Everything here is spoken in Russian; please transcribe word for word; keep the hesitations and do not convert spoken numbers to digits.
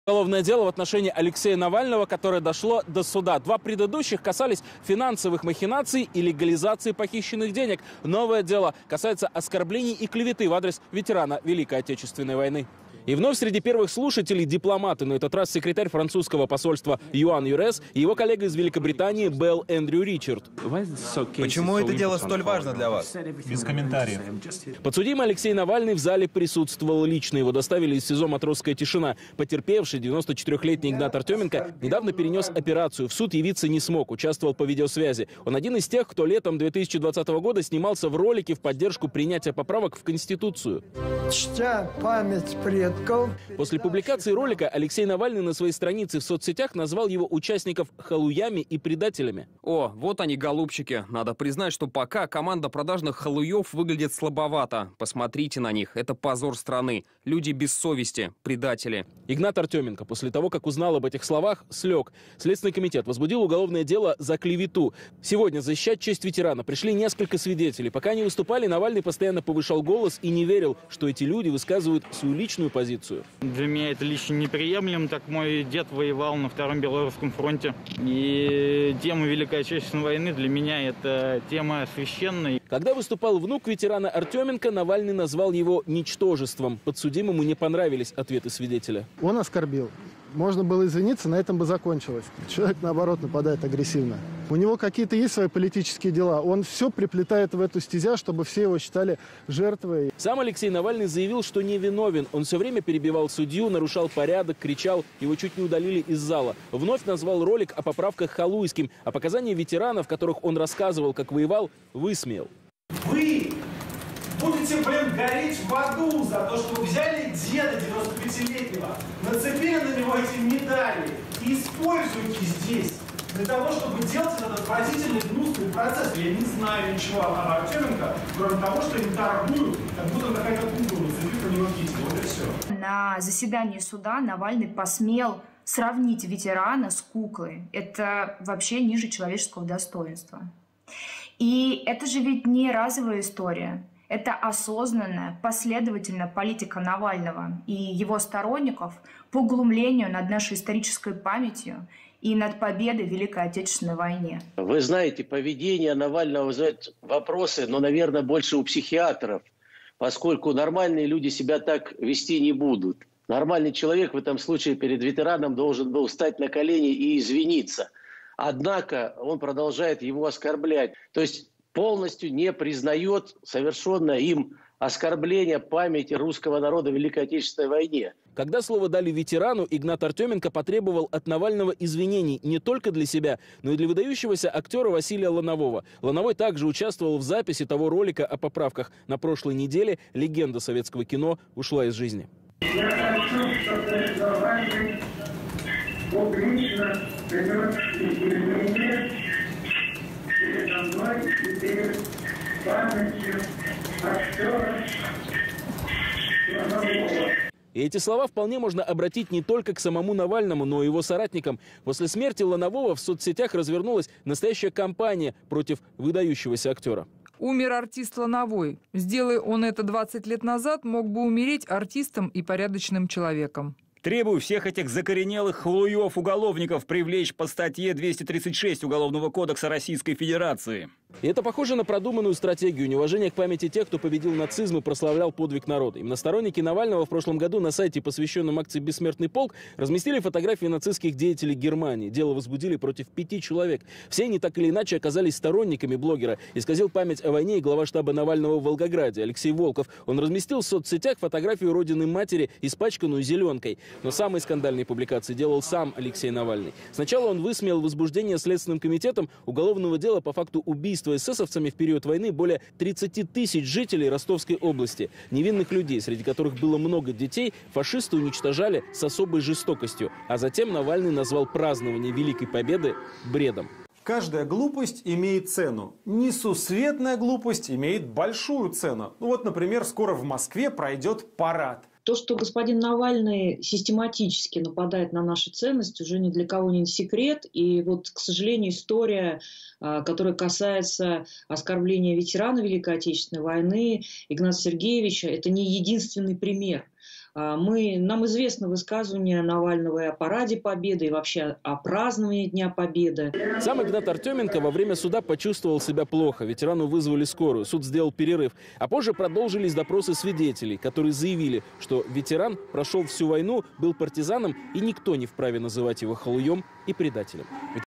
Уголовное дело в отношении Алексея Навального, которое дошло до суда. Два предыдущих касались финансовых махинаций и легализации похищенных денег. Новое дело касается оскорблений и клеветы в адрес ветерана Великой Отечественной войны. И вновь среди первых слушателей дипломаты, на этот раз секретарь французского посольства Юан Юрес и его коллега из Великобритании Белл Эндрю Ричард. Почему это дело столь важно для вас? Без комментариев. Подсудимый Алексей Навальный в зале присутствовал лично. Его доставили из СИЗО «Матросская тишина». Потерпевший девяносто четырехлетний Игнат Артеменко недавно перенес операцию. В суд явиться не смог, участвовал по видеосвязи. Он один из тех, кто летом две тысячи двадцатого года снимался в ролике в поддержку принятия поправок в Конституцию. Чтя память предков. После публикации ролика Алексей Навальный на своей странице в соцсетях назвал его участников халуями и предателями. О, вот они, голубчики. Надо признать, что пока команда продажных халуев выглядит слабовато. Посмотрите на них. Это позор страны. Люди без совести, предатели. Игнат Артеменко после того, как узнал об этих словах, слег. Следственный комитет возбудил уголовное дело за клевету. Сегодня защищать честь ветерана пришли несколько свидетелей. Пока они выступали, Навальный постоянно повышал голос и не верил, что эти люди высказывают свою личную позицию. Для меня это лично неприемлемо, так мой дед воевал на Втором Белорусском фронте. И тема Великой Отечественной войны для меня это тема священная. Когда выступал внук ветерана Артеменко, Навальный назвал его ничтожеством. Подсудимому не понравились ответы свидетеля. Он оскорбил. Можно было извиниться, на этом бы закончилось. Человек, наоборот, нападает агрессивно. У него какие-то есть свои политические дела. Он все приплетает в эту стезя, чтобы все его считали жертвой. Сам Алексей Навальный заявил, что не виновен. Он все время перебивал судью, нарушал порядок, кричал. Его чуть не удалили из зала. Вновь назвал ролик о поправках халуйским. А показания ветеранов, в которых он рассказывал, как воевал, высмеял. Вы будете, блин, гореть в аду за то, что вы взяли деда девяностопятилетнего, нацепили на него эти медали и используете здесь для того, чтобы делать этот отвратительный гнусный процесс. Я не знаю ничего о Артеменко, кроме того, что им торгуют, как будто какая-то кукла, нацепив на него кисти. Вот и все. На заседании суда Навальный посмел сравнить ветерана с куклой. Это вообще ниже человеческого достоинства. И это же ведь не разовая история. Это осознанная, последовательная политика Навального и его сторонников по углумлению над нашей исторической памятью и над победой в Великой Отечественной войне. Вы знаете, поведение Навального вызывает вопросы, но, наверное, больше у психиатров, поскольку нормальные люди себя так вести не будут. Нормальный человек в этом случае перед ветераном должен был встать на колени и извиниться. Однако он продолжает его оскорблять. То есть полностью не признает совершенное им оскорбление памяти русского народа в Великой Отечественной войне. Когда слово дали ветерану, Игнат Артеменко потребовал от Навального извинений не только для себя, но и для выдающегося актера Василия Ланового. Лановой также участвовал в записи того ролика о поправках. На прошлой неделе легенда советского кино ушла из жизни. Я хочу, чтобы Навальный публично принес извинения передо мной и перед памятью актера Ланового. И эти слова вполне можно обратить не только к самому Навальному, но и его соратникам. После смерти Ланового в соцсетях развернулась настоящая кампания против выдающегося актера. Умер артист Лановой. Сделай он это двадцать лет назад, мог бы умереть артистом и порядочным человеком. Требую всех этих закоренелых халуев-уголовников привлечь по статье двести тридцать шесть Уголовного кодекса Российской Федерации. И это похоже на продуманную стратегию неуважения к памяти тех, кто победил нацизм и прославлял подвиг народа. Именно сторонники Навального в прошлом году на сайте, посвященном акции «Бессмертный полк», разместили фотографии нацистских деятелей Германии. Дело возбудили против пяти человек. Все они так или иначе оказались сторонниками блогера. Исказил память о войне и глава штаба Навального в Волгограде Алексей Волков. Он разместил в соцсетях фотографию родины матери, испачканную зеленкой. Но самые скандальные публикации делал сам Алексей Навальный. Сначала он высмеял возбуждение Следственным комитетом уголовного дела по факту убийства эсэсовцами в период войны более тридцати тысяч жителей Ростовской области. Невинных людей, среди которых было много детей, фашисты уничтожали с особой жестокостью. А затем Навальный назвал празднование Великой Победы бредом. Каждая глупость имеет цену. Несусветная глупость имеет большую цену. Ну вот, например, скоро в Москве пройдет парад. То, что господин Навальный систематически нападает на наши ценности, уже ни для кого не секрет. И вот, к сожалению, история, которая касается оскорбления ветерана Великой Отечественной войны Игната Сергеевича, это не единственный пример. Мы, нам известно высказывание Навального и о параде Победы, и вообще о праздновании Дня Победы. Сам Игнат Артеменко во время суда почувствовал себя плохо. Ветерану вызвали скорую. Суд сделал перерыв. А позже продолжились допросы свидетелей, которые заявили, что ветеран прошел всю войну, был партизаном, и никто не вправе называть его халуем и предателем.